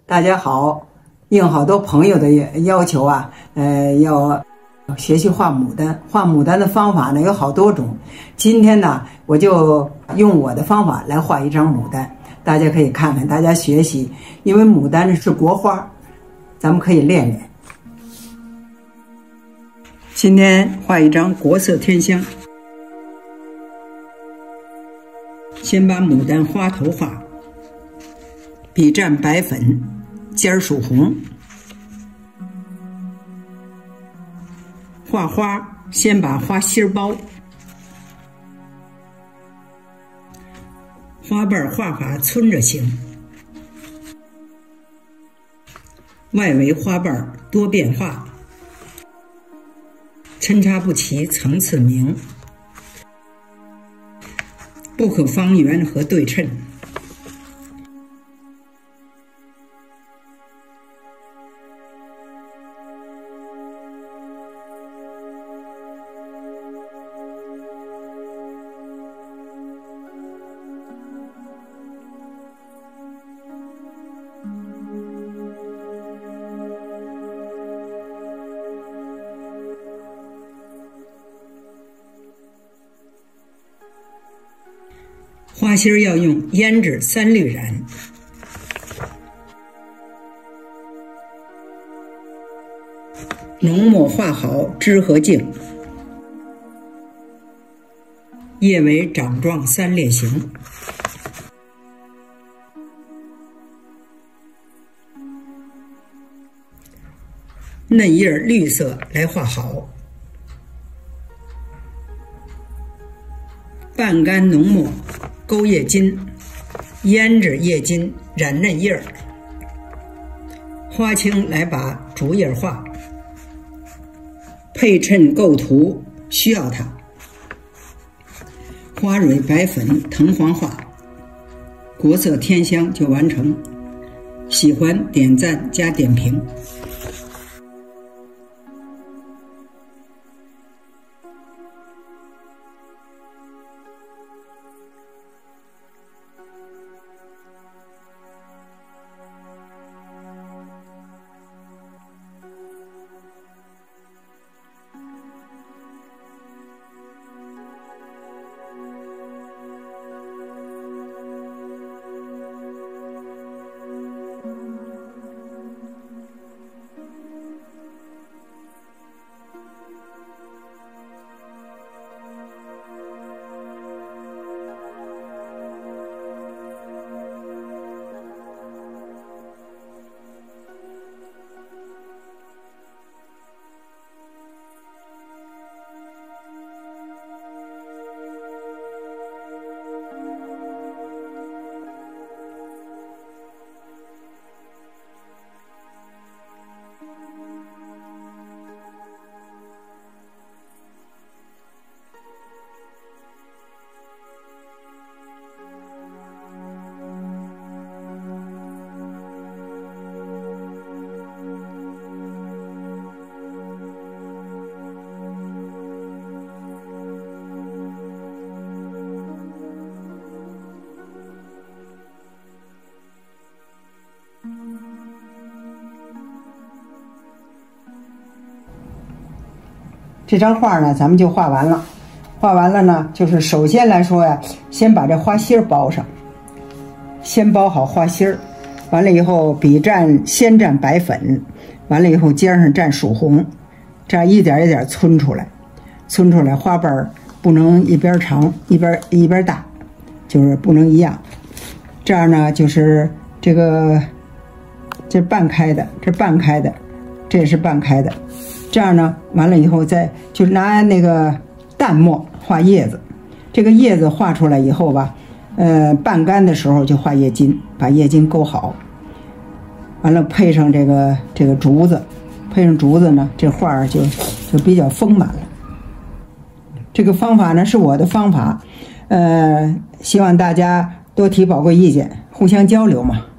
大家好，应好多朋友的要求啊，要学习画牡丹。画牡丹的方法呢有好多种。今天呢，我就用我的方法来画一张牡丹，大家可以看看，大家学习。因为牡丹是国花，咱们可以练练。今天画一张国色天香。先把牡丹花头画，笔蘸白粉，尖属红。画花，先把花心包，花瓣画法村着形，外围花瓣多变化，参差不齐，层次明，不可方圆和对称。花心要用胭脂3绿染，浓墨画好枝和茎，叶为掌状3列形，嫩叶绿色来画好，半干浓墨勾叶筋，胭脂叶筋染嫩叶儿，花青来把竹叶画，配衬构图需要它，花蕊白粉藤黄画，国色天香就完成。喜欢点赞加点评。这张画呢，咱们就画完了。画完了呢，就是首先来说呀，先把这花心包上，先包好花心儿。完了以后，先蘸白粉，完了以后尖上蘸曙红，这样一点一点皴出来。皴出来，花瓣不能一边长一边大，就是不能一样。这样呢，就是这半开的，这半开的，这也是半开的。这样呢，完了以后再就拿那个淡墨画叶子，这个叶子画出来以后吧，半干的时候就画叶筋，把叶筋勾好，完了配上这个竹子，配上竹子呢，这画就比较丰满了。这个方法呢是我的方法，希望大家多提宝贵意见，互相交流嘛。